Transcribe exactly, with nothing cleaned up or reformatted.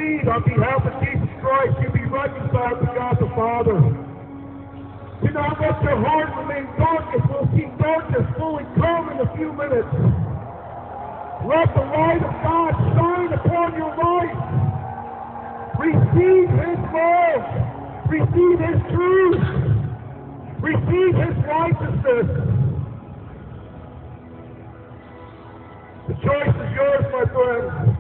intercede on behalf of Jesus Christ. You be reconciled to God the Father. Do not let your heart remain darkness. We'll see darkness fully come in a few minutes. Let the light of God shine upon your life. Receive His love. Receive His truth. Receive His righteousness. The choice is yours, my friends.